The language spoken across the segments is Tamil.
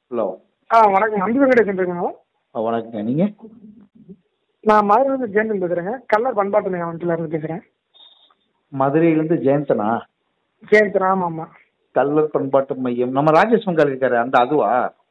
ஹலோ. வணக்கம். அன்பு வெங்கடேசன் பேசுறேங்க. வணக்கங்க. நீங்கள்? நான் மதுரையிலேருந்து ஜெயந்தன் பேசுகிறேங்க. கல்லர் பண்பாட்டு மையத்திலேருந்து பேசுகிறேன். மதுரையிலேருந்து ஜெயந்தனா? ஜெயந்தன், ஆமாம் ஆமாம். கல்லர் பண்பாட்டு மையம் நம்ம ராஜேஷ் மங்கால் இருக்காரு, அந்த அதுவா?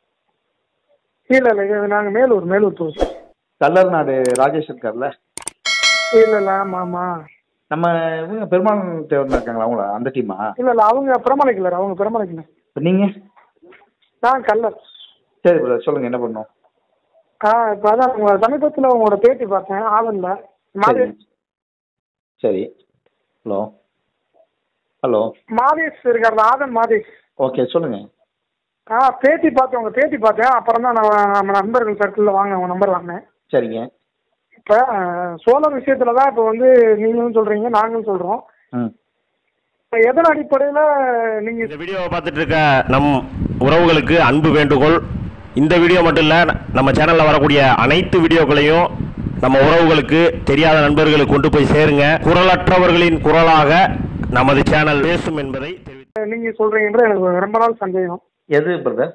இல்லை இல்லை, இது நாங்கள் மேலூர் தொகுதி. கல்லர் நாடு ராஜேஷ் இருக்கார்ல? இல்லை இல்லை, ஆமாம் ஆமாம். நம்ம இவங்க பெருமாள் தேவர் இருக்காங்களா, அவங்களா அந்த டீமா? இல்லை இல்லை, அவங்க பிரமலைக்கில்லர். இப்போ நீங்கள்? நான் கல்லர். சரி பிரதர், சொல்லுங்கள், என்ன பண்ணணும்? இப்போ அதான் உங்கள் சமீபத்தில் உங்களோட பேட்டி பார்த்தேன் ஆவலில். சரி சரி. Hello hello. மாதேஷ் இருக்கார், ஆதன் மாதேஷ். ஓகே, சொல்லுங்கள். பேட்டி பார்த்தேன், உங்கள் பேட்டி பார்த்தேன். அப்புறம் தான் நான் நம்ம நண்பர்கள் சர்க்கிளில் உங்கள் நம்பர் வாங்கினேன். சரிங்க. இப்போ சோழர் விஷயத்தில் தான் இப்போ வந்து நீங்களும் சொல்கிறீங்க, நாங்களும் சொல்கிறோம். இப்போ எதன் அடிப்படையில் நீங்கள் இந்த வீடியோவை பார்த்துட்டு இருக்க நம் உறவுகளுக்கு அன்பு வேண்டுகோள். இந்த வீடியோ மட்டும் இல்லை, நம்ம சேனலில் வரக்கூடிய அனைத்து வீடியோக்களையும் நம்ம உறவுகளுக்கு, தெரியாத நண்பர்களுக்கு கொண்டு போய் சேருங்க. குரலற்றவர்களின் குரலாக நமது சேனல் பேசும் என்பதை நீங்கள் சொல்கிறீங்கன்ற எனக்கு ரொம்ப நாள் சந்தேகம். எது பிரதர்?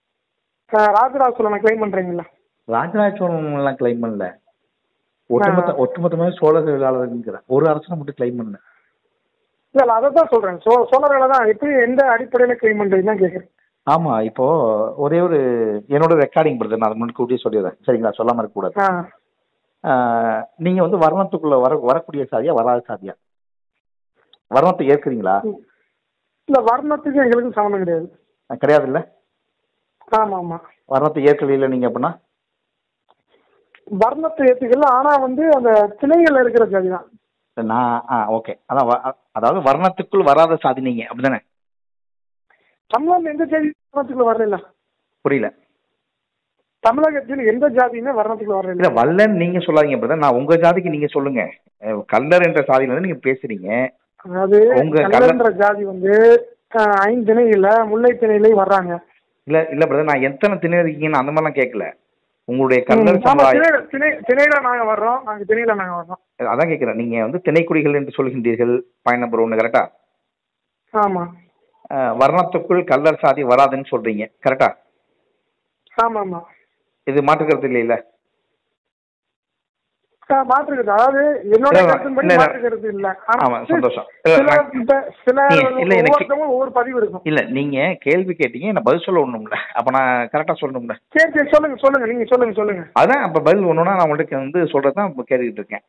ராஜராஜ சோழனை கிளைம் பண்ணுறீங்களா? ராஜராஜ சோழன்லாம் கிளைம் பண்ணல. ஒட்டுமொத்தமாக சோழ தொழிலாளர்ங்கிறேன். ஒரு அரசனை மட்டும் கிளைம் பண்ணல. இல்லை, அதை தான் சொல்கிறேன். சோழர்களை தான் எப்படி எந்த அடிப்படையில் கிளைம் பண்ணுறீங்கன்னு தான் கேட்குறேன். ஆமாம், இப்போ ஒரே ஒரு என்னோட ரெக்கார்டிங் பிரதர், நான் அதுக்கு முன்னாடி கூட்டியே சொல்லிடுறேன், சரிங்களா? சொல்லாமல் இருக்கக்கூடாது. நீங்கள் வந்து வர்ணத்துக்குள்ளே வரக்கூடிய சாதியா வராத சாதியா? வர்ணத்தை ஏற்கிறீங்களா? இல்லை, வர்ணத்துக்கு எங்களுக்கு சம்மந்தம் கிடையாது. கிடையாது இல்லை? ஆமாம் ஆமாம். வர்ணத்தை ஏற்கல நீங்கள் அப்படின்னா? வர்ணத்தை ஏற்றுக்கல, ஆனால் வந்து அந்த திணைகள் இருக்கிற ஜாதி தான் நான். ஓகே, அதான் அதாவது வர்ணத்துக்குள் வராத சாதி நீங்கள், அப்படிதானே? தமிழ்நாட்டில் எந்த ஜாதி வர்ணத்துக்குள்ள வரல? புரியல. தமிழகத்தில் எந்த ஜாதியுமே வர்ணத்துக்குள்ள வரல. இல்லை, வல்லன்னு நீங்கள் சொல்லாதீங்க பிரதர், நான் உங்கள் ஜாதிக்கு நீங்கள் சொல்லுங்க. கல்லர் என்ற சாதியில வந்து நீங்கள் பேசுறீங்க. அதாவது கல்லர்ன்ற ஜாதி வந்து 5 திணையில முல்லை திணையில வர்றாங்க. இல்லை இல்லை பிரதர், நான் எத்தனை திணை இருக்கீங்கன்னு அந்த மாதிரிலாம் கேட்கல. உங்களுடைய கல்லர் சமுதாயம் திணையில நாங்க வர்றோம். அதான் கேட்குறேன். நீங்கள் வந்து திணைக்குடிகள் என்று சொல்கின்றீர்கள். பாயிண்ட் நம்பர் 1, கரெக்டா? ஆமா. வர்ணத்துக்குள் கல்லர் சாதி வராதுன்னு சொல்றீங்க, கரெக்டா? ஆமா ஆமா. இது மாற்றுக்கிறது இல்லையில? மாற்றுக்கிறது, அதாவது என்னோட கருத்துப்படி மாற்றுக்கிறது இல்ல. ஆமா, சந்தோஷம். ஒவ்வொரு பதிவு இருக்கும். இல்ல, நீங்க கேள்வி கேட்டீங்க, நான் பதில் சொல்ல ஒண்ணும்ல, அப்ப நான் கரெக்டா சொல்லணும்ல. சரி சரி, சொல்லுங்க நீங்க சொல்லுங்க. அதான் அப்ப பதில் ஒண்ணுன்னா நான் உங்களுக்கு வந்து சொல்றதுதான் கேட்டுக்கிட்டு இருக்கேன்.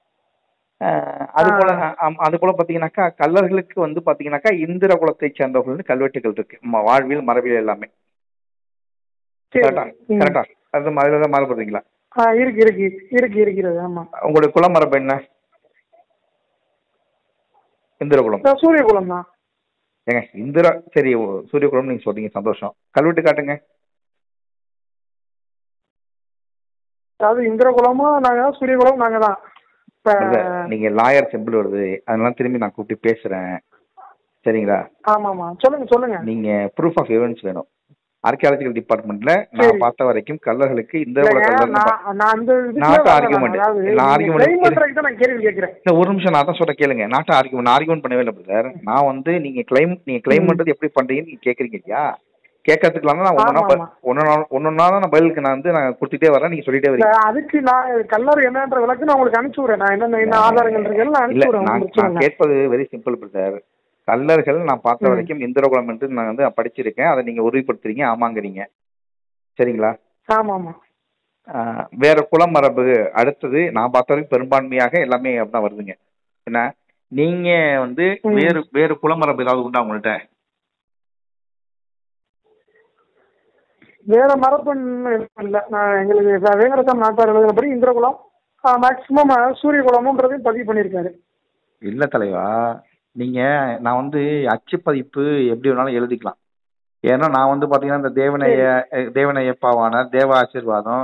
அது போல பாத்தீங்கன்னாக்கா கல்லர்களுக்கு வந்து பாத்தீங்கன்னாக்கா இந்திர குலத்தை சேர்ந்தவர்கள் வந்து கல்வெட்டுகள் இருக்கு, வாழ்வியல் மரபியல் எல்லாமே. கரெக்டா? அது மாதிரிதான் மாறுபடுறீங்களா? இருக்கிறது. ஆமா. உங்களுடைய குலமரபு என்ன? இந்திர குலம். சூரிய குலம் தான். ஏங்க இந்திரா, சரி சூரிய குலம் நீங்க சொல்றீங்க, சந்தோஷம். கல்வெட்டு காட்டுங்க. அதாவது இந்திர குலமும் நாங்க தான், சூரிய குலம் நாங்க தான். நீங்க லாயர் சிம்பிள் வருது, அதனால திரும்பி நான் கூப்பிட்டு பேசுறேன், சரிங்களா? ஆமாமா, சொல்லுங்க. நீங்க ப்ரூஃப் ஆஃப் எவிடன்ஸ் வேணும். ஆர்கியாலஜிக்கல் டிபார்ட்மெண்ட்ல நான் பார்த்த வரைக்கும் கல்லர்களுக்கு இந்த ஒரு நிமிஷம் நான் தான் சொல்ல கேளுங்க. நாட்டு ஆர்கியூமெண்ட் பண்ணவே இல்லை பிரதர். நான் வந்து நீங்க கிளைம் பண்றது எப்படி பண்றீங்கன்னு நீங்க கேக்குறீங்க இல்லையா? கேட்கறதுக்குலாம் நான் ஒன்னொன்னா தான் பதிலுக்கு நான் வந்து நான் கொடுத்துட்டே வரேன், நீங்க சொல்லிட்டே வரீங்க. அதுக்கு நான் கல்லர் என்னன்ற விளக்கு நான் உங்களுக்கு அனுப்பிச்சு விடுறேன். நான் என்ன ஆதாரங்கள் இருக்கு நான் கேட்பது வெரி சிம்பிள் பிரதர். கல்லர்கள் நான் பார்த்த வரைக்கும் இந்திரகுலம் என்று நான் வந்து படிச்சிருக்கேன், அதை நீங்க உறுதிப்படுத்துறீங்க, ஆமாங்கிறீங்க, சரிங்களா? ஆமாமா. வேற குலமரபு அடுத்தது நான் பார்த்த வரைக்கும் பெரும்பான்மையாக எல்லாமே அப்படிதான் வருதுங்க. என்ன நீங்க வந்து வேறு குலமரபு ஏதாவது உண்டா உங்கள்கிட்ட? வேற மரபுன்னு இல்லை. நான் எங்களுக்கு வேங்கரசம் நாட்டார் எழுதுனபடி இந்திரகுலம் மேக்சிமம் சூரிய குலமுன்றதையும் பதிவு பண்ணியிருக்காரு. இல்லை தலைவா, நான் வந்து அச்சு பதிப்பு எப்படி வேணாலும் எழுதிக்கலாம். ஏன்னா நான் வந்து பாத்தீங்கன்னா இந்த தேவனையப்பாவான தேவ ஆசீர்வாதம்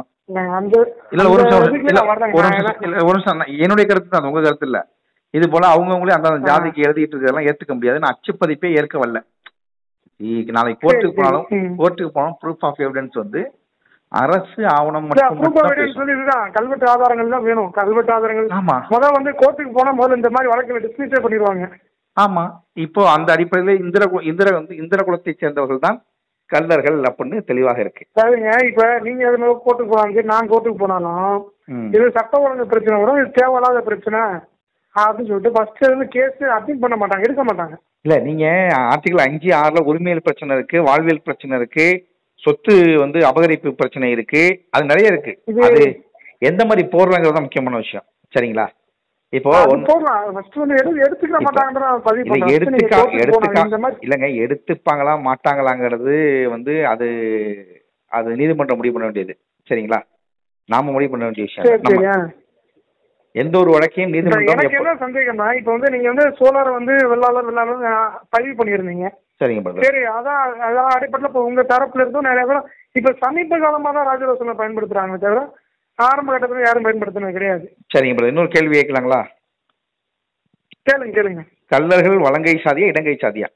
என்னுடைய கருத்து தான், உங்க கருத்து இல்ல. இது போல அவங்கவுங்களே அந்த ஜாதிக்கு எழுதிட்டு இருக்கிறதெல்லாம் ஏத்துக்க முடியாது. நான் அச்சு பதிப்பே ஏற்க வரல. நாளைக்கு கோர்ட்டுக்கு போனாலும் ப்ரூஃப் ஆஃப் எவிடன்ஸ் வந்து அரசு ஆவணம் கல்வெட்டு ஆதாரங்கள் தான் வேணும். கல்வெட்டு ஆதாரங்கள் முதல்ல வந்து கோர்ட்டுக்கு போனா முதல்ல இந்த மாதிரி வழக்குல டிஸ்மிஸே பண்ணிடுவாங்க. ஆமா, இப்போ அந்த அடிப்படையில் இந்திர குலத்தை சேர்ந்தவர்கள் தான் கல்லர்கள் அப்படின்னு தெளிவாக இருக்கு. சரிங்க, இப்ப நீங்க எதுனா கோர்ட்டுக்கு போனாங்க, நான் கோர்ட்டுக்கு போனாலும் இது சட்ட ஒழுங்கு பிரச்சனை வரும், இது தேவையில்லாத பிரச்சனை அப்படின்னு சொல்லிட்டு ஃபர்ஸ்ட் இருந்து கேஸ் அட்டெண்ட் பண்ண மாட்டாங்க, எடுக்க மாட்டாங்க. இல்ல நீங்க ஆர்டிகல் 5, 6ல உரிமையல் பிரச்சனை இருக்கு, வாழ்வியல் பிரச்சனை இருக்கு, சொத்து வந்து அபகரிப்பு பிரச்சனை இருக்கு, அது நிறைய இருக்கு. அது எந்த மாதிரி போடுறாங்கிறது தான் முக்கியமான விஷயம். சரிங்களா? இப்போ இல்லங்க எடுத்துப்பாங்களா மாட்டாங்களாங்கிறது வந்து அது அது நீதிமன்றம் முடிவு பண்ண வேண்டியது. சரிங்களா? நாம முடிவு பண்ண வேண்டிய விஷயம். எந்த ஒரு வழக்கையும் நீதிமன்றம். எனக்கு என்ன சந்தேகம்னா, இப்ப வந்து நீங்க வந்து சோலார் வந்து வெள்ளாளர் பதிவு பண்ணிருந்தீங்க. சரிங்க. சரி, அதான் அடிப்படையில் இப்போ உங்க தரப்புல இருந்தும் நிறைய பேர் இப்ப சமீப காலமா தான் ராஜரோசனை பயன்படுத்துறாங்க தவிர ஆரம்ப கட்டத்துல யாரும் பயன்படுத்தினது கிடையாது. சரிங்க. இன்னொரு கேள்வி கேட்கலாங்களா? கேளுங்க. கல்லர்கள் வலங்கை சாதியா இடங்கை சாதியா?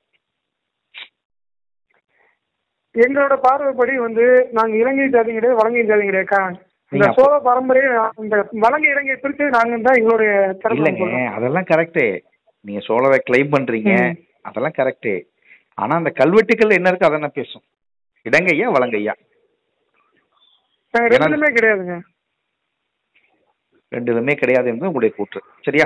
எங்களோட பார்வைப்படி வந்து நாங்க இலங்கை ஜாதி கிடையாது, வலங்கை ஜாதி கிடையாது. இந்த சோழ பரம்பரையை இந்த வலங்கை இலங்கை பிரிச்சு நாங்க தான் எங்களுடைய இல்லைங்க, அதெல்லாம் கரெக்டு. நீங்க சோழரை கிளைம் பண்றீங்க, அதெல்லாம் கரெக்டு. ஆனா அந்த கல்வெட்டுக்கள் என்ன இருக்கு அதை பேசும். இடங்கையா வலங்கையா? ரெண்டுலுமே கிடையாதுங்க. ரெண்டுலுமே கிடையாது என்பது உங்களுடைய கூற்று. சரியா?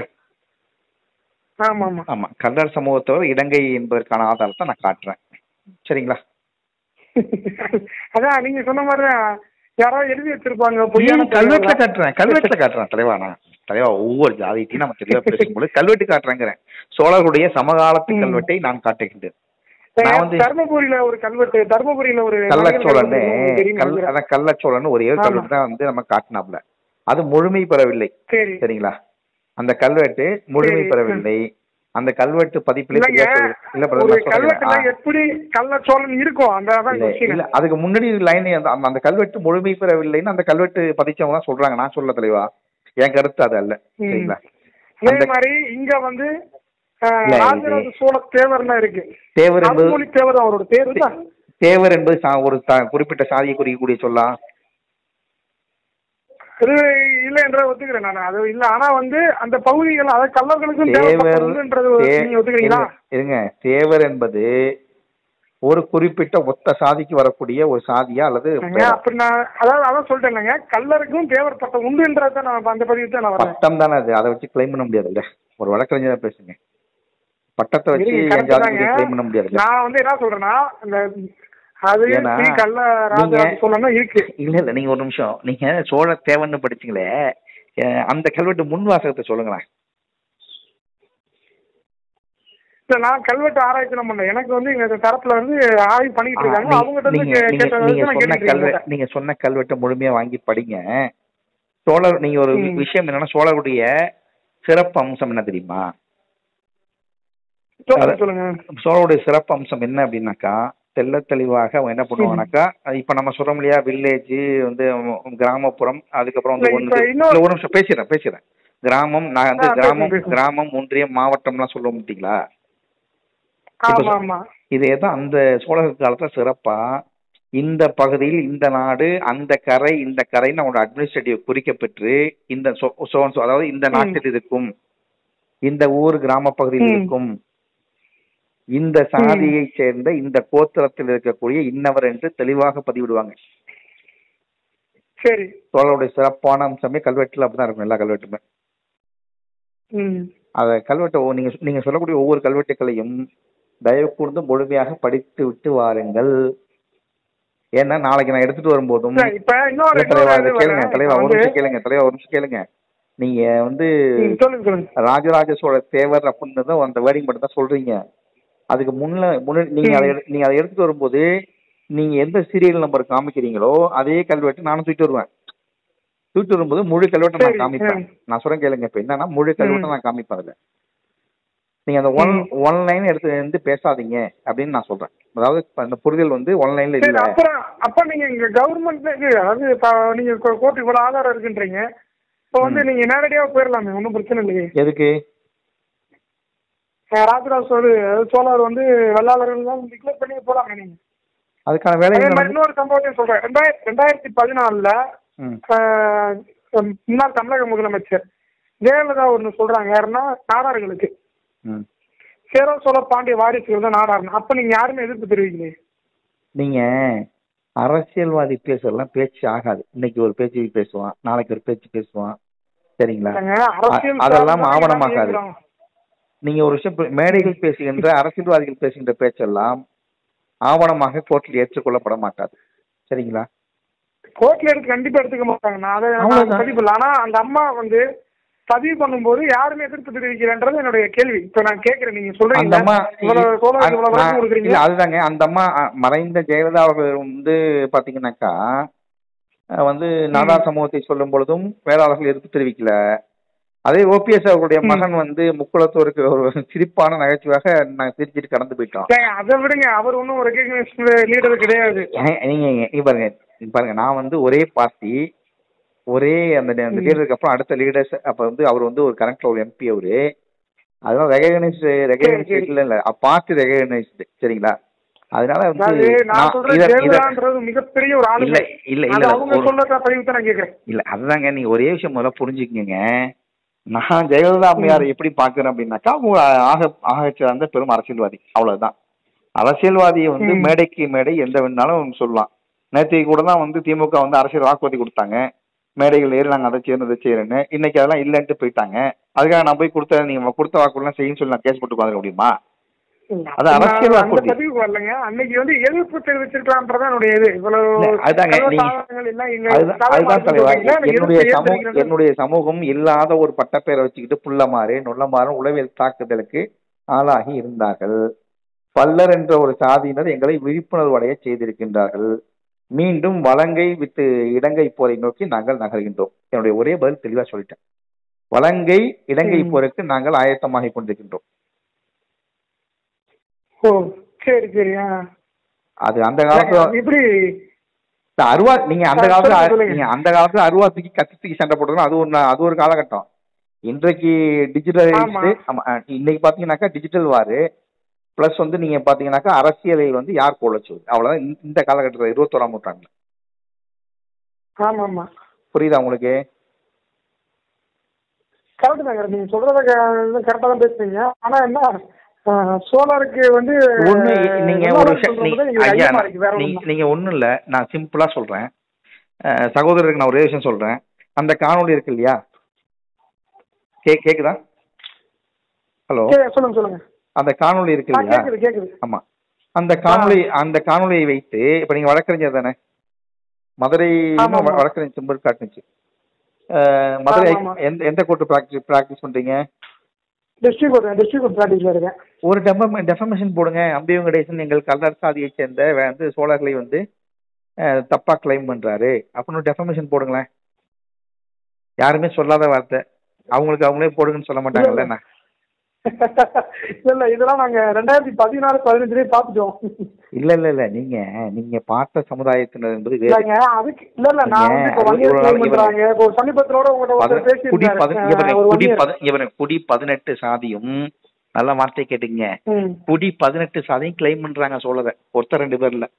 ஆமா. கல்லர் சமூகத்தவர் இடங்கை என்பதற்கான ஆதாரத்தை நான் காட்டுறேன். சரிங்களா? அதான் நீங்க சொன்ன மாதிரி யாராவது எழுதி வச்சிருப்பாங்க. கல்வெட்டுல காட்டுறேன் தலைவா. ஒவ்வொரு ஜாதியத்தையும் நம்ம தெளிவா பேசும்போது கல்வெட்டு காட்டுறேங்கிறேன். சோழர்களுடைய சமகாலத்து கல்வெட்டை நான் காட்டுகின்றேன். தர்மபுரியில ஒரு கல்வெட்டு, தர்மபுரியில ஒரு கள்ளச்சோழன் ஒரே ஒரு கல்வெட்டு தான் வந்து நம்ம காட்டினாப்ல. அது முழுமை பெறவில்லை. சரிங்களா? அந்த கல்வெட்டு முழுமை பெறவில்லை. அந்த கல்வெட்டு பதிப்புல எப்படி கள்ளச்சோழன் இருக்கும் அதுக்கு முன்னாடி லைன் அந்த கல்வெட்டு முழுமை பெறவில்லைன்னு அந்த கல்வெட்டு பதிச்சவங்க தான் சொல்றாங்க. நான் சொல்ல தலைவா, என் கருத்து அது அல்ல. சரிங்களா? அதே மாதிரி இங்க வந்து ராஜராஜ சோழ தேவர்னா இருக்கு. தேவர் என்பது தேவர் அவரோட பேரு தான். தேவர் என்பது ஒரு குறிப்பிட்ட சாதியை குறிக்கக்கூடிய சொல்லலாம். இல்ல என்ற ஒத்துக்கிறேன் நான். அது இல்ல, ஆனா வந்து அந்த பகுதிகள் அதாவது கல்லர்களுக்கும் இருங்க. தேவர் என்பது ஒரு குறிப்பிட்ட ஒத்த சாதிக்கு வரக்கூடிய ஒரு சாதியா அல்லது அப்படின்னா அதாவது அதான் சொல்லிட்டேன், கல்லருக்கும் தேவர் பட்டம் உண்டுன்றத நான் அந்த பதிவு தான் நான் பட்டம் தானே அது. அதை வச்சு கிளைம் பண்ண முடியாது இல்ல. ஒரு வழக்கறிஞரா பேசுங்க. பட்டத்தை வச்சு கிளைம் பண்ண முடியாது. நான் வந்து என்ன சொல்றேன்னா இல்ல நீங்க ஒரு நிமிஷம், நீங்க சோழ தேவன்னு படிச்சீங்களே, அந்த கல்வெட்டு முன் வாசகத்தை சொல்லுங்களேன். இல்ல நான் கல்வெட்டு ஆராய்ச்சி பண்ணல, எனக்கு வந்து எங்க தரப்புல வந்து ஆய்வு பண்ணிட்டு இருக்காங்க. அவங்க நீங்க சொன்ன கல்வெட்டை முழுமையா வாங்கி படிங்க. சோழர் நீங்க ஒரு விஷயம் என்னன்னா, சோழருடைய சிறப்பு அம்சம் என்ன தெரியுமா? சோழருடைய சிறப்பு அம்சம் என்ன அப்படின்னாக்கா, தெல்ல தெளிவாக அவங்க என்ன பண்ணுவாங்கனாக்கா, இப்ப நம்ம சொல்றோம் இல்லையா, வில்லேஜ் வந்து கிராமப்புறம், அதுக்கப்புறம் வந்து ஒரு நிமிஷம் பேசுறேன். கிராமம், நான் வந்து கிராமம் ஒன்றியம் மாவட்டம்லாம் சொல்ல மாட்டீங்களா? இதேதான் அந்த சோழர் காலத்துல சிறப்பா இந்த பகுதியில் இந்த நாடு, அந்த கரை இந்த கரைன்னு அவனோட அட்மினிஸ்ட்ரேட்டிவ் குறிக்கப்பெற்று இந்த அதாவது இந்த நாட்டில் இருக்கும், இந்த ஊர் கிராம பகுதியில் இருக்கும், இந்த சாதியை சேர்ந்த இந்த கோத்திரத்தில் இருக்கக்கூடிய இன்னவர் என்று தெளிவாக பதிவிடுவாங்க. சரி, சோழருடைய சிறப்பான அம்சமே கல்வெட்டுல அப்படிதான் இருக்கும். எல்லா கல்வெட்டுமே அத கல்வெட்டை நீங்க சொல்லக்கூடிய ஒவ்வொரு கல்வெட்டுகளையும் தயவு கூர்ந்து முழுமையாக படித்து விட்டு வாருங்கள். ஏன்னா நாளைக்கு நான் எடுத்துட்டு வரும்போதும் கேளுங்க தலைவா, ஒரு நிமிஷம் கேளுங்க. நீங்க வந்து ராஜராஜ சோழ தேவர் அப்படின்னு அந்த வேர்டிங் மட்டும் தான் சொல்றீங்க. அதுக்கு நீங்க அதை எடுத்துட்டு வரும்போது நீங்க எந்த சீரியல் நம்பர் காமிக்கிறீங்களோ அதே கல்வெட்டு நானும் தூக்கிட்டு வருவேன். தூக்கிட்டு வரும்போது முழு கல்வெட்டை நான் காமிப்பேன். நான் சொல்றேன் கேளுங்க. இப்ப என்னன்னா முழு கல்வெட்டை நான் காமிப்பேன். அதுல நீங்க அந்த ஒன் லைன் எடுத்து பேசாதீங்க அப்படின்னு நான் சொல்றேன். அதாவது அந்த புரிதல் வந்து ஒன் லைன்ல இல்ல. அப்ப நீங்க இங்க கவர்மெண்ட் அதாவது நீங்க கோர்ட்டுக்கு கூட ஆதாரம் இருக்குன்றீங்க. இப்ப வந்து நீங்க நேரடியாக போயிடலாமே, ஒன்றும் பிரச்சனை இல்லையே. எதுக்கு? ராஜராஜ சோழர் வந்து வெள்ளாளர்கள் டிக்ளேர் பண்ணி போலாமே நீங்க. அதுக்கான வேலை. இன்னொரு சம்பவத்தையும் சொல்றேன். 2014 முன்னாள் தமிழக முதலமைச்சர் ஜெயலலிதா ஒண்ணு சொல்றாங்க. யாருன்னா நாடார்களுக்கு சேர சோழ பாண்டிய வாரிசுகள் தான் நாடாருன்னு. அப்ப நீங்க யாருமே எதிர்ப்பு தெரிவிக்கலையே. நீங்க அரசியல்வாதி பேசுறதெல்லாம் பேச்சு ஆகாது. இன்னைக்கு ஒரு பேச்சு பேசுவான், நாளைக்கு ஒரு பேச்சு பேசுவான், சரிங்களா? அதெல்லாம் ஆவணமாகாது. நீங்க ஒரு விஷயம் மேடைகள் பேசுகின்ற அரசியல்வாதிகள் பேசுகின்ற பேச்செல்லாம் ஆவணமாக கோர்ட்டில் ஏற்றுக்கொள்ளப்பட மாட்டாது, சரிங்களா? கோர்ட்ல எடுத்து கண்டிப்பா எடுத்துக்க மாட்டாங்க. நான் அதை பதிவு இல்லை. ஆனா அந்த அம்மா வந்து பதிவு பண்ணும்போது யாருமே எதிர்ப்பு தெரிவிக்கிறேன்றது என்னுடைய கேள்வி. இப்ப நான் கேட்கிறேன், நீங்க சொல்றீங்க அதுதாங்க. அந்த அம்மா மறைந்த ஜெயலலிதா அவர்கள் வந்து பாத்தீங்கன்னாக்கா வந்து நாடார் சமூகத்தை சொல்லும் பொழுதும் வேளாளர்கள் எதிர்ப்பு தெரிவிக்கல. அதே ஓபிஎஸ் அவர்களுடைய மகன் வந்து முக்குளத்தோருக்கு ஒரு சிரிப்பான நகைச்சுவாக நாங்க சிரிச்சிட்டு கடந்து போயிட்டோம். அதை விடுங்க, அவர் ஒன்றும் ஒரு லீடர் கிடையாது. நீங்க பாருங்க, நான் வந்து ஒரே பார்ட்டி, ஒரே அந்த லீடருக்கு அப்புறம் அடுத்த லீடர்ஸ், அப்ப வந்து அவர் வந்து ஒரு கரண்ட்ல ஒரு எம்பி அவரு. அதெல்லாம் ரெகனைஸ்ட் இல்ல, பார்ட்டி ரெகனைஸ்டு, சரிங்களா? அதனால வந்து மிகப்பெரிய ஒரு ஆளு இல்ல இல்ல இல்ல அவங்க சொல்றத பதிவு தான் நான் கேக்குறேன். இல்ல அதுதாங்க, நீங்க ஒரே விஷயம் முதல்ல புரிஞ்சுக்கங்க. நான் ஜெயலலிதா அம்மையாரை எப்படி பாக்குறேன் அப்படின்னாக்கா, அவங்க ஆக சிறந்த பெரும் அரசியல்வாதி, அவ்வளவுதான். அரசியல்வாதியை வந்து மேடைக்கு மேடை எந்த வேணாலும் சொல்லலாம். நேற்றைக்கு கூட தான் வந்து திமுக வந்து அரசியல் வாக்குறுதி கொடுத்தாங்க, மேடைகள் ஏறி நாங்கள் அதை செய்யணும் இதை செய்யறேன்னு. இன்னைக்கு அதெல்லாம் இல்லைன்ட்டு போயிட்டாங்க. அதுக்காக நான் போய் நீங்க கொடுத்த வாக்குறுதிலாம் செய்யும் சொல்லி நான் கேஸ் போட்டு உட்காந்துக்க முடியுமா? அது அரசியல் வாக்குறுதி. அன்னைக்கு வந்து எதிர்ப்பு தெரிவிச்சிருக்கலாம்ன்றதான் என்னுடைய சமூகம் இல்லாத ஒரு பட்டப்பேரை வச்சுக்கிட்டு புள்ளமாறு நொல்லமாறு உளவியல் தாக்குதலுக்கு ஆளாகி இருந்தார்கள். பல்லர் என்ற ஒரு சாதியினர் எங்களை விழிப்புணர்வு அடைய செய்திருக்கின்றார்கள். மீண்டும் வலங்கை வித்து இடங்கை போரை நோக்கி நாங்கள் நகர்கின்றோம். என்னுடைய ஒரே பதில் தெளிவா சொல்லிட்டேன். வலங்கை இடங்கை போருக்கு நாங்கள் ஆயத்தமாகி கொண்டிருக்கின்றோம். சரி சரி. அது அந்த காலத்துல இப்படி அருவா நீங்க அந்த காலத்துல அருவா தூக்கி கத்தி தூக்கி சண்டை போட்டுக்கணும். அது ஒரு காலகட்டம். இன்றைக்கு டிஜிட்டலைஸ்டு. இன்னைக்கு பாத்தீங்கன்னாக்கா டிஜிட்டல் வாரு பிளஸ் வந்து நீங்க பாத்தீங்கன்னாக்கா அரசியலில் வந்து யார் போலச்சு, அவ்வளவுதான் இந்த காலகட்டத்தில் 21ஆம் நூற்றாண்டுல. புரியுதா உங்களுக்கு? கரெக்ட் தான், நீங்க சொல்றத கரெக்டா தான் பேசுறீங்க. ஆனா என்ன, சோலாருக்கு வந்து நீங்க ஒரு நீங்க ஒண்ணும் இல்ல, நான் சிம்பிளா சொல்றேன். சகோதரருக்கு நான் ஒரே விஷயம் சொல்றேன். அந்த காணொலி இருக்கு இல்லையா, கேக்குதா? ஹலோ, சொல்லுங்க சொல்லுங்க. அந்த காணொலி இருக்கு இல்லையா? ஆமா, அந்த காணொலியை வைத்து இப்ப நீங்க வழக்கறிஞர் தானே, மதுரை வழக்கறிஞர் சிம்பர் காட்டுச்சு. மதுரை எந்த கோர்ட்டு பிராக்டிஸ் பண்றீங்க? ஒரு டெஃபமேஷன் போடுங்க. அம்பி வெங்கடேசன் எங்கள் கல்லர் சாதியை சேர்ந்த வந்து சோழர்களை வந்து தப்பா கிளைம் பண்றாரு அப்படின்னு டெஃபமேஷன் போடுங்களேன். யாருமே சொல்லாத வார்த்தை, அவங்களுக்கு அவங்களே போடுங்கன்னு சொல்ல மாட்டாங்கல்ல. என்ன இல்ல இதெல்லாம் நாங்க 2014-15 பாத்துட்டோம். இல்ல இல்ல இல்ல நீங்க பார்த்த சமுதாயத்தினர் என்பது அதுக்கு இல்ல இல்ல நான் வந்து இப்ப சமீபத்தோட குடி 18 சாதியும் நல்ல வார்த்தை கேட்டீங்க. குடி 18 சாதியும் கிளைம் பண்றாங்க சோழரை, ஒருத்தர் 2 பேர் இல்ல.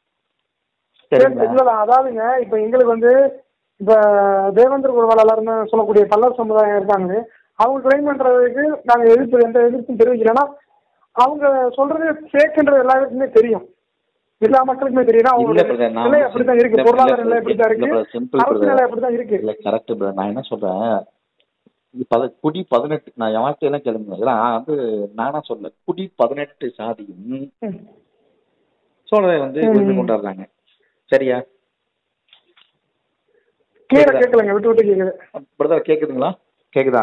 இல்ல அதாவதுங்க, இப்ப எங்களுக்கு வந்து இப்ப தேவேந்திர குலவாளர்னு சொல்லக்கூடிய பல்லர் சமுதாயம் இருக்காங்க. அவங்க கிளைம் பண்றதுக்கு நாங்க எந்த எதிர்ப்பும் தெரிவிக்கிறோம்னா, அவங்க சொல்றது ஃபேக்ன்றது எல்லாருக்குமே தெரியும், எல்லா மக்களுக்குமே தெரியும். அவங்க நிலை அப்படித்தான் இருக்கு, பொருளாதார நிலை அப்படித்தான் இருக்கு, அரசு நிலை அப்படித்தான் இருக்கு. இல்ல கரெக்ட் பிரதர். நான் என்ன சொல்றேன், குடி 18 நான் என் வார்த்தையெல்லாம் கேளுங்க, இதெல்லாம் வந்து நானா சொல்ல. குடி 18 சாதியும் சோழரை வந்து உரிமை கொண்டாடுறாங்க, சரியா? கிளியரா கேட்கலங்க, விட்டு விட்டு கேக்குது பிரதர். கேக்குதுங்களா? கேக்குதா?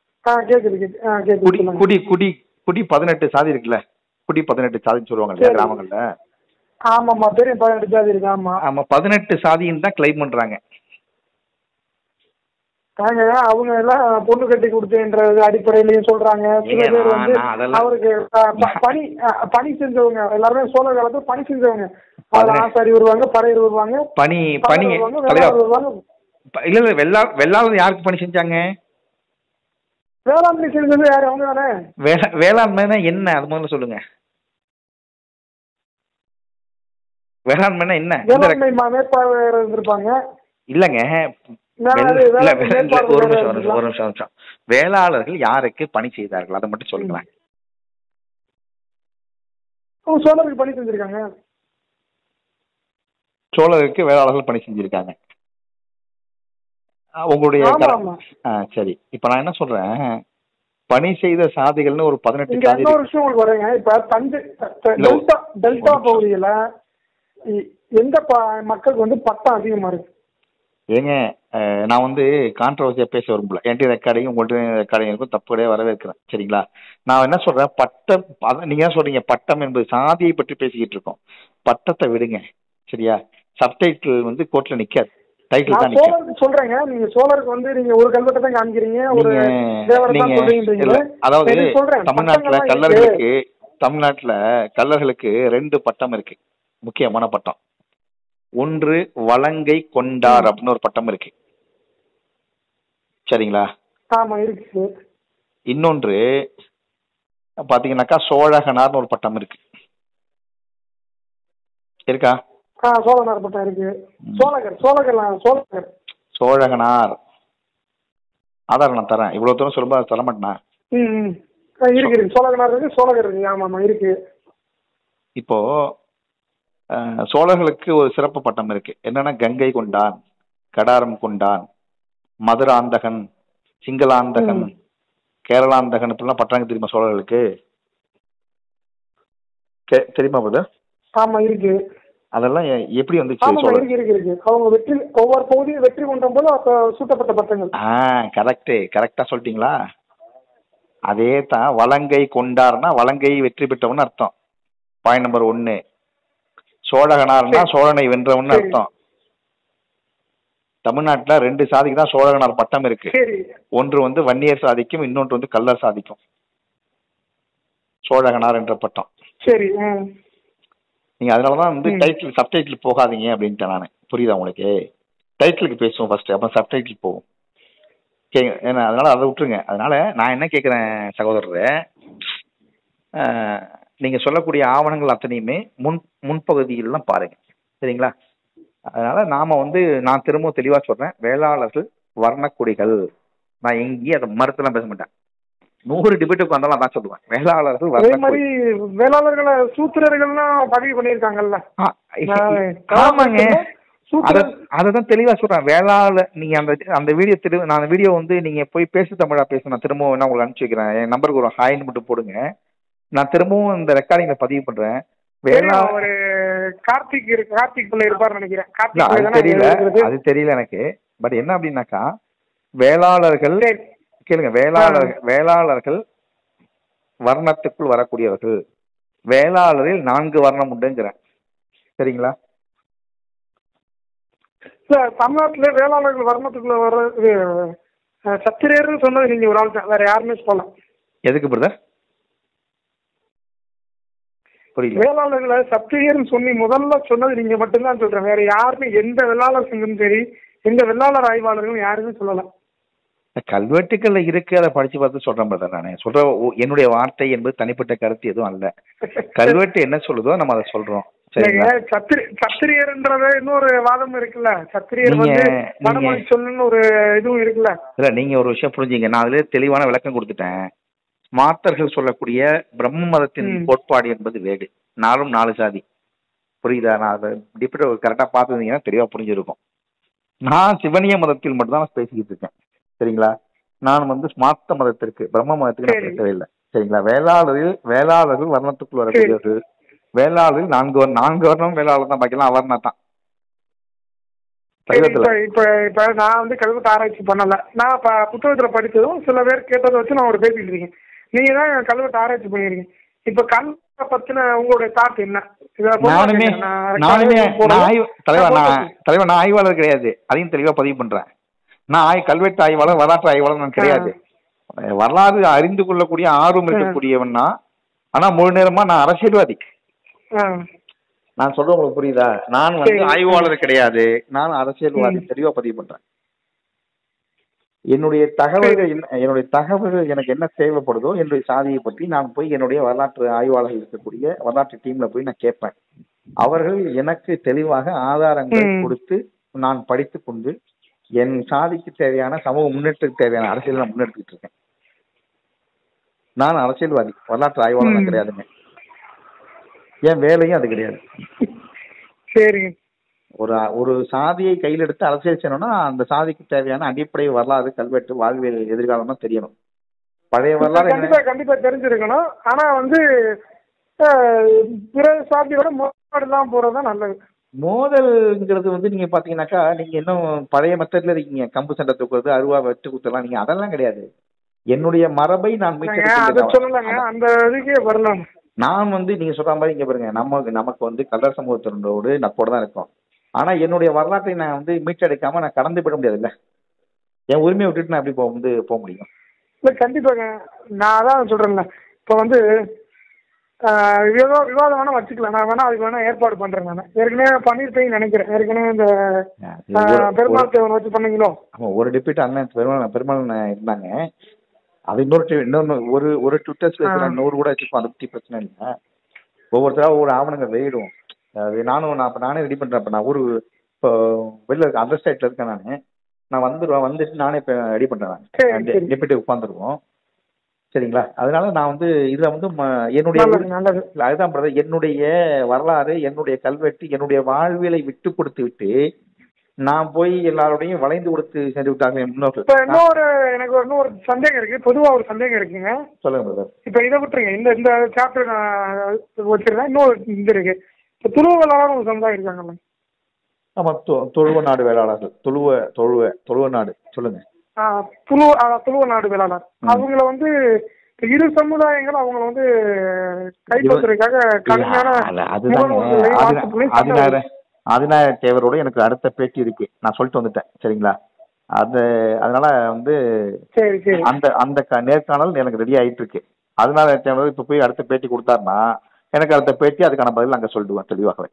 குடி 18 சாதி இருக்குல்ல, குடி 18 சாதின்னு சொல்லுவாங்க கிராமங்கள்ல. ஆமாமா தெரியும், 18 சாதி இருக்கு. ஆமா ஆமா, 18 சாதின்னு தான் கிளைம் பண்றாங்க. அவங்க எல்லாம் பொண்ணு கட்டி கொடுத்தேன்ற அடிப்படையிலயும் சொல்றாங்க. சில பேர் வந்து அவருக்கு பணி செஞ்சவங்க எல்லாருமே சோழ காலத்துல பணி செஞ்சவங்க, ஆசாரி வருவாங்க, பறையர் வருவாங்க, பணி இல்ல இல்ல வெள்ளாளர் யாருக்கு பணி செஞ்சாங்க? வேளாண்மை செஞ்சது யாரு? அவங்க தானே. வேளாண்மைனா என்ன, அது முதல்ல சொல்லுங்க. வேளாண்மைனா என்ன? வேளாண்மை மேற்பார்வையாளர் இருந்திருப்பாங்க. இல்லங்க, ஒரு நிமிஷம். வேளாளர்கள் யாருக்கு பணி செய்தார்கள் அதை மட்டும் சொல்லுங்களேன். சோழருக்கு பணி செஞ்சிருக்காங்க. சோழருக்கு வேளாளர்கள் பணி செஞ்சிருக்காங்க. உங்களுடைய ஆமா ஆமா. சரி, இப்ப நான் என்ன சொல்றேன், பணி செய்த சாதிகள்னு ஒரு 18 இங்க சாதி இன்னொரு விஷயம் உங்களுக்கு வரேங்க. இப்ப தஞ்சை டெல்டா பகுதியில எந்த மக்களுக்கு வந்து பட்டம் அதிகமா இருக்கு? ஏங்க, நான் வந்து கான்ட்ரவர்சியா பேச விரும்பல. என்கிட்ட ரெக்கார்டிங் உங்கள்கிட்ட ரெக்கார்டிங் இருக்கும், தப்பு கிடையாது, வரவேற்கிறேன். சரிங்களா? நான் என்ன சொல்றேன், பட்டம் நீங்க என்ன சொல்றீங்க, பட்டம் என்பது சாதியை பற்றி பேசிக்கிட்டு இருக்கோம். பட்டத்தை விடுங்க. சரியா? சப்டைட்டில் வந்து கோர்ட்ல நிக்காது, டைட்டில் தான் நிக்கும். சோழருக்கு சொல்றேங்க, நீங்க சோழருக்கு வந்து நீங்க ஒரு கல்வெட்டை தான் காமிக்கிறீங்க, ஒரு தேவரை தான் சொல்றீங்க. அதாவது தமிழ்நாட்டுல கல்லர்களுக்கு 2 பட்டம் இருக்கு, முக்கியமான பட்டம். ஒன்று வலங்கை கொண்டார் அப்படின்னு ஒரு பட்டம் இருக்கு. சரிங்களா? ஆமா இருக்கு. இன்னொன்று பாத்தீங்கன்னாக்கா சோழகனார்னு ஒரு பட்டம் இருக்கு. இருக்கா? சோழனார் பட்டம் இருக்கு. சோழகனார் ஆதாரம் நான் தரேன். இவ்வளவு தூரம் சொல்லும்போது தர மாட்டேனா? இருக்கு. சோழகனார் இருக்கு, சோழகர் இருக்கு. ஆமா இருக்கு. இப்போ சோழர்களுக்கு ஒரு சிறப்பு பட்டம் இருக்கு. என்னன்னா கங்கை கொண்டான், கடாரம் கொண்டான், மதுராந்தகன், சிங்களாந்தகன், கேரளாந்தகன் இப்படிலாம் பட்டம் தெரியுமா சோழர்களுக்கு? தெரியுமா பிரதர்? ஆமா இருக்கு. அதெல்லாம் எப்படி வந்துச்சு? அவங்க ஒவ்வொரு பகுதியும் வெற்றி கொண்ட போது சூட்டப்பட்ட பட்டங்கள். கரெக்டா சொல்லிட்டீங்களா? அதே தான் வலங்கை கொண்டார்னா வலங்கை வெற்றி பெற்றவன் அர்த்தம். Point number 1. சோழகனார்னா சோழனை வென்றவன் அர்த்தம். தமிழ்நாட்டுல 2 சாதிக்கு தான் சோழகனார் பட்டம் இருக்கு. ஒன்று வந்து வன்னியர் சாதிக்கும், இன்னொன்று வந்து கல்லர் சாதிக்கும். சோழகனார் என்ற பட்டம். சரி, நீங்க அதனாலதான் வந்து டைட்டில் சப்டைட்டில் போகாதீங்க அப்படின்ட்டேன் நானு. புரியுதா உங்களுக்கு? டைட்டிலுக்கு பேசுவோம் ஃபர்ஸ்ட், அப்புறம் சப்டைட்டில் போவோம். ஏன்னா அதனால அதை விட்டுருங்க. அதனால நான் என்ன கேட்குறேன் சகோதரரே, நீங்க சொல்லக்கூடிய ஆவணங்கள் அத்தனையுமே முன்பகுதியிலாம் பாருங்க. சரிங்களா? அதனால நாம வந்து நான் திரும்ப தெளிவா சொல்றேன், வேளாளர்கள் வர்ணக்குடிகள். நான் எங்கேயும் அதை மறுத்தெல்லாம் பேச மாட்டேன். 100 டிபேட்டுக்கு வந்தாலும் அதான் சொல்லுவேன், வேளாளர்கள் வேளாளர்களை சூத்திரர்கள்லாம் பதிவு பண்ணியிருக்காங்கல்ல. ஆமாங்க, அதான் தெளிவா சொல்றேன். வேளாளர் நீங்க அந்த வீடியோ நான் அந்த வீடியோ வந்து நீங்க போய் பேசு தமிழா பேச நான் திரும்பவும் என்ன உங்களுக்கு அனுப்பிச்சு வைக்கிறேன். என் நம்பருக்கு ஒரு ஹாய்னு மட்டும் போடுங்க, நான் திரும்பவும் இந்த ரெக்கார்டிங்ல பதிவு பண்றேன். ஒரு கார்த்திக் இருப்பாரு நினைக்கிறேன். அது தெரியல எனக்கு. பட் என்ன அப்படின்னாக்கா, வேளாளர்கள் கேளுங்க, வேளாளர்கள் வர்ணத்துக்குள் வரக்கூடியவர்கள். வேளாளரில் 4 வர்ணம் உண்டுங்கிறேன். சரிங்களா? தமிழ்நாட்டுல வேளாளர்கள் வர்ணத்துக்குள்ள வர்றது சத்திரியர் சொன்னது நீங்க ஒரு ஆள் தான், வேற யாருமே சொல்லலாம். எதுக்கு பிரதர்? புரியல. வேளாளர்களை சத்திரியர் சொல்லி முதல்ல சொன்னது நீங்க மட்டும்தான் சொல்றேன். வேற யாருமே எந்த வெள்ளாளர் சங்கம் சரி, எந்த வெள்ளாளர் ஆய்வாளர்களும் யாருமே சொல்லலாம். கல்வெட்டுக்கள்ல இருக்கு, அதை படிச்சு பார்த்து சொல்றேன் பிரதர். நானே சொல்ற என்னுடைய வார்த்தை என்பது தனிப்பட்ட கருத்து எதுவும் அல்ல. கல்வெட்டு என்ன சொல்லுதோ நம்ம அதை சொல்றோம். சத்திரியர்ன்றத இன்னொரு வாதம் இருக்குல்ல, சத்திரியர் வந்து வடமொழி சொல்லுன்னு ஒரு இதுவும் இருக்குல்ல. இல்ல, நீங்க ஒரு விஷயம் புரிஞ்சுங்க, நான் அதுல தெளிவான விளக்கம் கொடுத்துட்டேன். மாத்தர்கள் சொல்லக்கூடிய பிரம்ம மதத்தின் கோட்பாடு என்பது வேடு, 4 சாதி. புரியுதா? நான் அதை டிபேட் கரெக்டா பார்த்துருந்தீங்கன்னா தெளிவா புரிஞ்சிருக்கும். நான் சிவனிய மதத்தில் மட்டும்தான் பேசிக்கிட்டு இருக்கேன். சரிங்களா? நான் வந்து ஸ்மார்த்த மதத்திற்கு, பிரம்ம மதத்துக்கு நான் பேசவே இல்லை. சரிங்களா? வேளாளர்கள் வர்ணத்துக்குள் வரக்கூடியவர்கள். வேளாளரில் 4 வர்ணம் வேளாளர் தான், பாக்கலாம் அவர்னா தான். இப்ப நான் வந்து கல்வெட்டு ஆராய்ச்சி பண்ணல, நான் புத்தகத்துல படித்ததும் சில பேர் கேட்டதை வச்சு நான் ஒரு பேசிட்டு இருக்கேன். நீங்க தான் கல்வெட்டு ஆராய்ச்சி பண்ணிருக்கீங்க. இப்ப கல்வெட்டை பத்தின உங்களுடைய தாட் என்ன? நான் ஆய்வாளர் கிடையாது, அதையும் தெளிவா பதிவு பண்றேன். நான் கல்வெட்டு ஆய்வாளர், வரலாற்று ஆய்வாளர் நான் கிடையாது. வரலாறு அறிந்து கொள்ளக்கூடிய ஆர்வம் இருக்கக்கூடியவன்னா, ஆனா முழு நேரமா நான் அரசியல்வாதி. நான் சொல்றேன், உங்களுக்கு புரியுதா? நான் வந்து ஆய்வாளர் கிடையாது, நான் அரசியல்வாதி. தெளிவா பதிவு பண்றேன். என்னுடைய தகவல்கள் எனக்கு என்ன தேவைப்படுதோ என்னுடைய சாதியை பற்றி நான் போய் என்னுடைய வரலாற்று ஆய்வாளர்கள் இருக்கக்கூடிய வரலாற்று டீம்ல போய் நான் கேட்பேன். அவர்கள் எனக்கு தெளிவாக ஆதாரங்களை கொடுத்து நான் படித்து கொண்டு என் சாதிக்கு தேவையான சமூக முன்னேற்றத்துக்கு தேவையான அரசியல் நான் முன்னெடுத்துட்டு இருக்கேன். நான் அரசியல்வாதி, வரலாற்று ஆய்வாளர் கிடையாதுங்க. என் வேலையும் அது கிடையாது. சரிங்க. ஒரு சாதியை கையில் எடுத்து அரசியல் செய்யணும்னா அந்த சாதிக்கு தேவையான அடிப்படை வரலாறு, கல்வெட்டு, வாழ்வியல், எதிர்காலமா தெரியணும். பழைய வரலாறு கண்டிப்பா தெரிஞ்சிருக்கணும். ஆனா வந்து பிற சாதியோட மோதலாம் போறதுதான் நல்லது. மோதல்ங்கிறது வந்து நீங்க பாத்தீங்கன்னாக்கா, நீங்க இன்னும் பழைய மெத்தட்ல இருக்கீங்க. கம்பு சண்டை தூக்குறது, அருவா வெட்டு குத்தலாம். நீங்க அதெல்லாம் கிடையாது. என்னுடைய மரபை நான் சொல்லலங்க, அந்த இதுக்கே வரலாம். நான் வந்து நீங்க சொல்ற மாதிரி இங்க பாருங்க, நமக்கு வந்து கல்லர் சமூகத்தினரோடு நட்போட தான் இருக்கும். ஆனா என்னுடைய வரலாற்றை நான் வந்து மீட்டெடுக்காம நான் கடந்து போயிட முடியாது இல்ல. என் உரிமையை விட்டுட்டு நான் எப்படி போக முடியும்? இல்ல கண்டிப்பாங்க, நான் அதான் சொல்றேன்ல. இப்ப வந்து விவாதம் வேணா வச்சுக்கலாம். நான் வேணா அதுக்கு வேணா ஏற்பாடு பண்றேன். நான் ஏற்கனவே பண்ணிருப்பேன்னு நினைக்கிறேன். ஏற்கனவே இந்த பெருமாள் தேவன் வச்சு பண்ணீங்களோ? ஒரு டிப்யூட்டி அண்ணன் பெருமாள் இருந்தாங்க. அது இன்னொன்னு ஒரு ட்விட்டர் ஸ்பேஸ்ல 100 கூட வச்சுப்போம். அதை பத்தி பிரச்சனை இல்லை. ஒவ்வொருத்தரா ஒவ்வொரு ஆவணங்கள் வெளியிடுவோம். அது நானே ரெடி பண்றேன். நான் இப்போ வெளில இருக்க அதர் ஸ்டேட்ல இருக்கேன். நான் வந்துட்டு நானே இப்போ ரெடி பண்றேன். டெப்யூட்டி உட்காந்துருவோம். சரிங்களா? அதனால நான் வந்து இதுல வந்து என்னுடைய அதுதான் பிரதர், என்னுடைய வரலாறு, என்னுடைய கல்வெட்டு, என்னுடைய வாழ்வியலை விட்டு கொடுத்து விட்டு நான் போய் எல்லாரோடையும் வளைந்து கொடுத்து சென்று விட்டாங்க முன்னோர்கள். எனக்கு இன்னொரு சந்தேகம் இருக்கு. பொதுவா ஒரு சந்தேகம் இருக்குங்க. சொல்லுங்க பிரதர். இப்ப இதை விட்டுருங்க, இந்த சாப்டர் நான் வச்சிருக்கேன். இன்னொரு இது இருக்கு. இப்ப துளுவ வேளாளர் ஒரு சமுதாயம் இருக்காங்கல்ல? ஆமா, தொழுவ நாடு வேளாளர்கள். தொழுவ நாடு சொல்லுங்க. துளுவ நாடு வேளாளர் அவங்கள வந்து இரு சமுதாயங்கள் அவங்களை வந்து கைப்பற்றுறதுக்காக கடுமையான ஆதிநாயக தேவரோட எனக்கு அடுத்த பேட்டி இருக்கு. நான் சொல்லிட்டு வந்துட்டேன். சரிங்களா? அதனால வந்து அந்த நேர்காணல் எனக்கு ரெடி ஆயிட்டு இருக்கு. அதனால தேவர் இப்ப போய் அடுத்த பேட்டி கொடுத்தாருன்னா எனக்கு அடுத்த பேட்டி அதுக்கான பதில் அங்க சொல்லிடுவேன் தெளிவாகவே.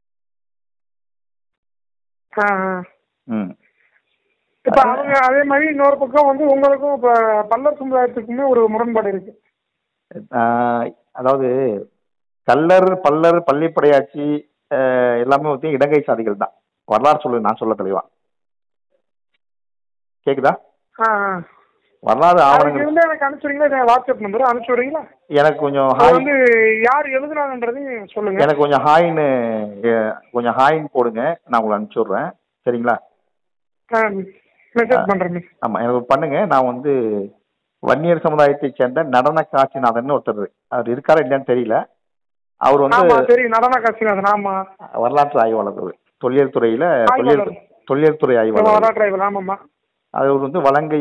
இப்ப அவங்க அதே மாதிரி இன்னொரு பக்கம் வந்து உங்களுக்கும் இப்ப பல்லர் சமுதாயத்துக்குமே ஒரு முரண்பாடு இருக்கு. அதாவது பல்லர், பள்ளிப்படையாட்சி எல்லாமே வந்து இடங்கை சாதிகள் தான். வரலாறு நான் சொல்ல தெளிவா கேக்குதா? வரலாறு ஆவணங்கள் எனக்கு அனுப்பிச்சுடுறீங்களா? WhatsApp number அனுப்பிச்சுடுறீங்களா? எனக்கு கொஞ்சம் வந்து யார் எழுதுனாங்கன்றதையும் சொல்லுங்க. எனக்கு கொஞ்சம் ஹாயின் போடுங்க, நான் உங்களுக்கு அனுப்பிச்சு விடுறேன். சரிங்களா? ஆமா, எனக்கு பண்ணுங்க. நான் வந்து வன்னியர் சமுதாயத்தை சேர்ந்த நடன காட்சிநாதன் ஒருத்தர், அவர் இருக்காரா இல்லையான்னு தெரியல. அவர் வந்து நடன காட்சிநாதன். ஆமா, வரலாற்று ஆய்வாளர், தொல்லியல் துறை ஆய்வாளர். அவர் வந்து வலங்கை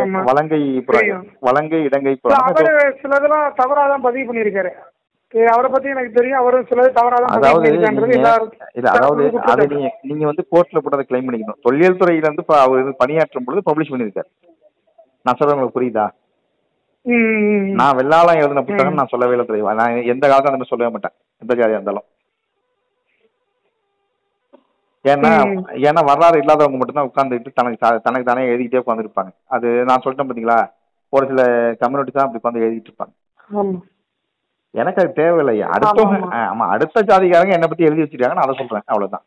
இடங்கை சிலதெல்லாம் தவறாதான் பதிவு பண்ணிருக்காரு. அவரை பத்தி எனக்கு தெரியும். அவரும் சிலது தவறாதான். அதாவது அது நீங்க வந்து கோர்ட்ல போட்டு அதை கிளைம் பண்ணிக்கணும். தொல்லியல் துறையில இருந்து அவர் பணியாற்றும் பொழுது பப்ளிஷ் பண்ணிருக்காரு. நான் சொல்றேன், உங்களுக்கு புரியுதா? நான் வெள்ளாளம் எழுதின புத்தகம் நான் சொல்லவே இல்லை தெரியுமா. நான் எந்த காலத்துல அந்த மாதிரி சொல்லவே மாட்டேன், எந்த ஜாதியா இருந்தாலும். ஏன்னா வரலாறு இல்லாதவங்க மட்டும்தான் உட்காந்துக்கிட்டு தனக்கு தானே எழுதிக்கிட்டே உட்காந்துருப்பாங்க. அது நான் சொல்லிட்டேன் பாத்தீங்களா, ஒரு சில கம்யூனிட்டி தான் அப்படி உட்காந்து எழுதிட்டு இருப்பாங்க. எனக்கு அது தேவையில்லையா. அடுத்த ஜாதிக்காரங்க என்னை பத்தி எழுதி வச்சிருக்காங்க, நான் அதை சொல்றேன், அவ்வளவுதான்.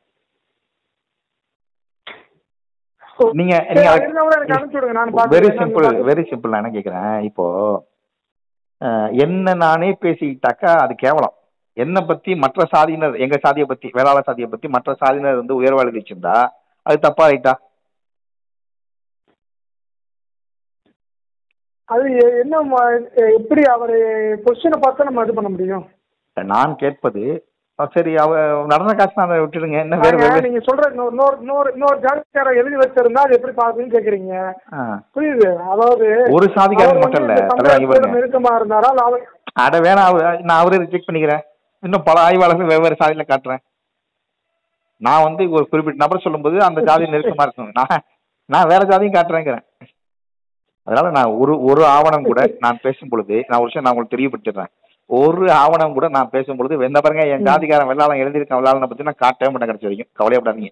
நீங்க வெரி சிம்பிள். நான் என்ன கேக்குறேன், இப்போ என்ன நானே பேசிக்கிட்டாக்கா அது கேவலம். என்னை பத்தி மற்ற சாதியினர், எங்க சாதியை பத்தி, வேளாள சாதியை பத்தி மற்ற சாதியினர் வந்து உயர்வாளி வச்சிருந்தா அது தப்பா ரைட்டா? அது என்ன எப்படி அவரு பொசிஷனை பார்த்து நம்ம இது பண்ண முடியும்? நான் கேட்பது, சரி அவ நடன காசு அதை விட்டுடுங்க. என்ன வேற நீங்க சொல்ற இன்னொரு ஜாதிக்கார எழுதி வச்சிருந்தா அது எப்படி பாக்குன்னு கேக்குறீங்க. புரியுது? அதாவது ஒரு சாதிக்காரங்க மட்டும் இல்ல, நெருக்கமா இருந்தாரா? அட வேணாம், நான் அவரே ரிஜெக்ட் பண்ணிக்கிறேன். இன்னும் பல ஆய்வாளர்கள் வெவ்வேறு சாதியில காட்டுறேன். நான் வந்து ஒரு குறிப்பிட்ட நபர் சொல்லும்போது அந்த ஜாதி நெருக்கமா இருக்கும், நான் வேற ஜாதியும் காட்டுறேங்கிறேன். அதனால நான் ஒரு ஆவணம் கூட நான் பேசும் பொழுது, நான் ஒரு விஷயம் நான் உங்களுக்கு தெரியப்படுத்திடுறேன், ஒரு ஆவணம் கூட நான் பேசும்பொழுது என்ன பாருங்க, என் ஜாதிக்காரன் வெள்ளாளம் எழுதியிருக்கேன், வெள்ளாளனை பத்தி நான் காட்டவே மாட்டேன் கிடைச்ச வரைக்கும். கவலையப்படாதீங்க.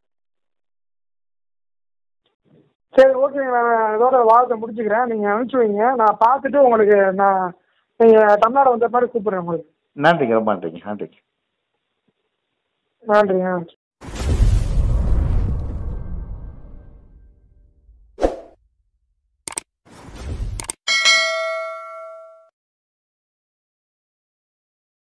சரி, ஓகே, நான் இதோட வாதத்தை முடிச்சுக்கிறேன். நீங்க அனுப்பிச்சு வைங்க, நான் பார்த்துட்டு உங்களுக்கு நீங்க தமிழ்நாடு வந்த மாதிரி கூப்பிடுறேன் உங்களுக்கு. நன்றிங்க, ரொம்ப நன்றிங்க. நன்றிங்க.